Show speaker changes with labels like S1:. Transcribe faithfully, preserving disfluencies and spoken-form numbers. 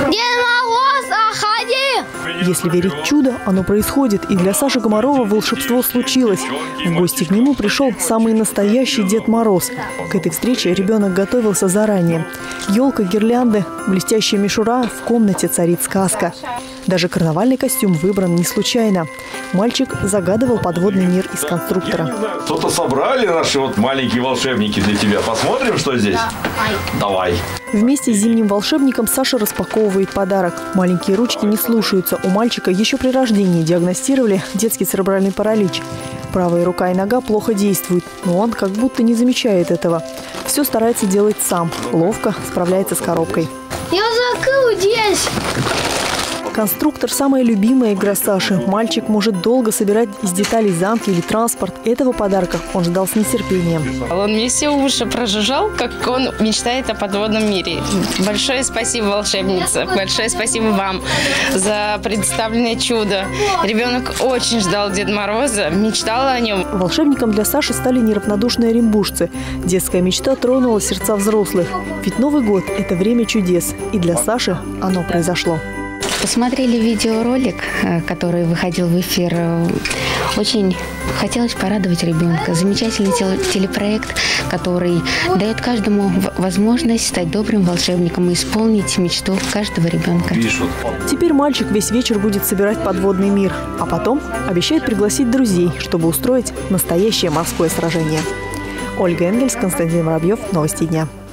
S1: Дед Мороз, заходи!
S2: Если верить в чудо, оно происходит, и для Саши Комарова волшебство случилось. В гости к нему пришел самый настоящий Дед Мороз. К этой встрече ребенок готовился заранее. Елка, гирлянды, блестящая мишура, в комнате царит сказка. Даже карнавальный костюм выбран не случайно. Мальчик загадывал подводный мир из конструктора.
S3: Что-то собрали наши вот маленькие волшебники для тебя. Посмотрим, что здесь? Давай.
S2: Вместе с зимним волшебником Саша распаковывает подарок. Маленькие ручки не слушаются. У мальчика еще при рождении диагностировали детский церебральный паралич. Правая рука и нога плохо действуют, но он как будто не замечает этого. Все старается делать сам. Ловко справляется с коробкой.
S1: Я закрыл здесь.
S2: Конструктор – самая любимая игра Саши. Мальчик может долго собирать из деталей замки или транспорт. Этого подарка он ждал с нетерпением.
S4: Он мне все уши прожужжал, как он мечтает о подводном мире. Большое спасибо, волшебница. Большое спасибо вам за представленное чудо. Ребенок очень ждал Деда Мороза, мечтал о нем.
S2: Волшебником для Саши стали неравнодушные оренбуржцы. Детская мечта тронула сердца взрослых. Ведь Новый год – это время чудес. И для Саши оно произошло.
S5: Посмотрели видеоролик, который выходил в эфир. Очень хотелось порадовать ребенка. Замечательный телепроект, который дает каждому возможность стать добрым волшебником и исполнить мечту каждого ребенка.
S2: Теперь мальчик весь вечер будет собирать подводный мир, а потом обещает пригласить друзей, чтобы устроить настоящее морское сражение. Ольга Энгельс, Константин Воробьев. Новости дня.